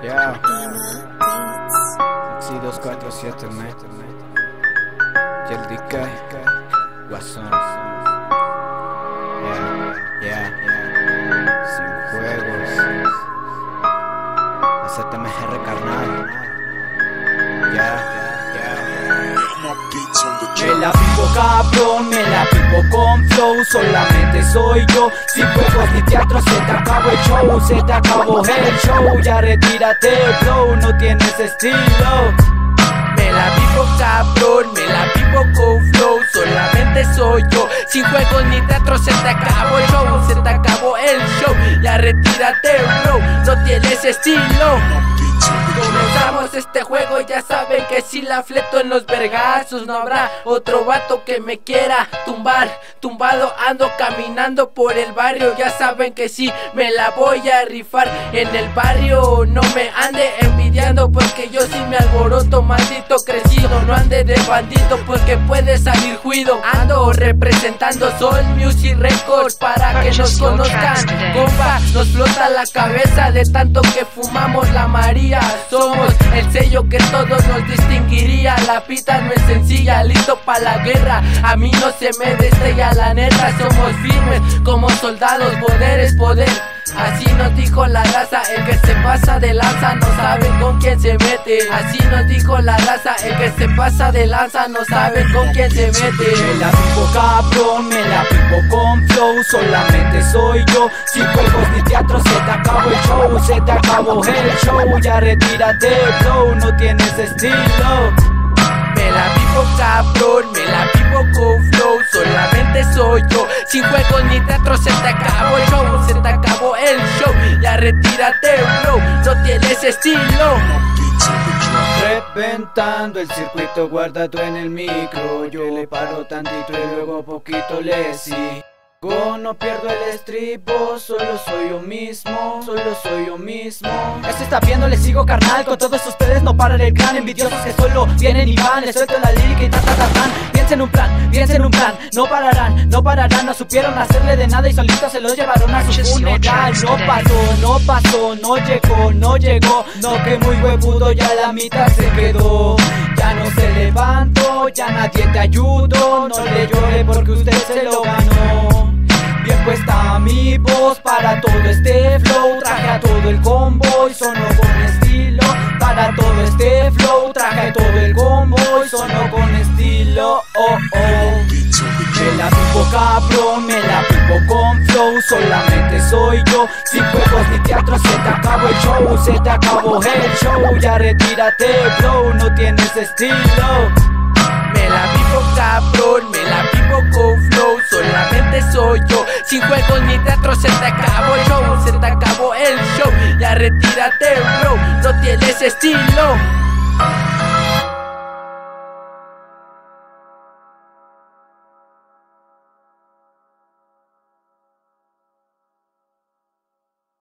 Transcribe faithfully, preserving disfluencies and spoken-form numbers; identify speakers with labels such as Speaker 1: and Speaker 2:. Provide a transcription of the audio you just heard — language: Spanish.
Speaker 1: Yeah. Sí, dos cuatro siete, man. Y el D K. Guasón. Yeah, yeah. Sin juegos. Hacete M G R, carnal. Yeah, yeah.
Speaker 2: Me la pipo cabrón, me la pipo con flow. Solamente soy yo, sin juegos ni teatro. Se te acabó el show, se te acabó el show. Ya retírate, flow, no tienes estilo. Me la pipo cabrón, me la pipo con flow. Solamente soy yo, sin juegos ni teatro. Se te acabó el show, se te acabó el show. Ya retírate, flow, no tienes estilo. Comenzamos este juego, ya saben que si la fleto en los vergazos no habrá otro vato que me quiera tumbar. Tumbado ando caminando por el barrio, ya saben que si me la voy a rifar en el barrio. No me ande envidiando porque yo sí me alboroto, maldito crecido. No ande de bandito porque puede salir juido. Ando representando Soul Music Records para que nos conozcan. Compa, nos flota la cabeza de tanto que fumamos la María. Somos el sello que todos nos distinguiría. La pita no es sencilla, listo pa' la guerra. A mí no se me destrella la neta. Somos firmes como soldados, poder es poder. Así nos dijo la raza, el que se pasa de lanza no sabe con quién se mete. Así nos dijo la raza, el que se pasa de lanza no sabe con quién se mete. Me la pipo cabrón, me la pipo con flow. Solamente soy yo, sin juegos ni teatro. Se te acabó el show, se te acabó el show. Ya retírate, flow, no tienes estilo. Me la pipo cabrón, me la pipo con flow. Solamente soy yo, sin juegos ni teatro. Se te acabó el show, se te acabó el show. Ya retírate, flow, no tienes estilo.
Speaker 1: Reventando el circuito, guardado en el micro. Yo le paro tantito y luego poquito le sigo. No pierdo el estribo, solo soy yo mismo, solo soy yo mismo.
Speaker 2: Esto está viendo, le sigo carnal, con todos ustedes no paran el clan. Envidiosos que solo vienen y van, les suelto la lírica y ta ta ta tan. Piensen en un plan, piensen en un plan, no pararán, no pararán. No supieron hacerle de nada y solitos se los llevaron a su funeral. No pasó, no pasó, no llegó, no llegó. No que muy huevudo, ya la mitad se quedó. Ya no se levantó, ya nadie te ayudó. No le llore porque usted se lo ganó. Bien puesta mi voz para todo este flow. Traje a todo el combo y sonó con estilo. Para todo este flow traje a todo el combo y sonó con estilo. Oh oh. Me la pipo cabrón, me la pipo con flow. Solamente soy yo, sin juegos ni teatro. Se te acabó el show, se te acabó el show. Ya retírate, flow, no tienes estilo. Me la pipo cabrón, me la pipo con flow. Solamente soy yo, sin juegos ni teatro. Se te acabó el show, se te acabó el show. Ya retírate, bro, no tienes estilo.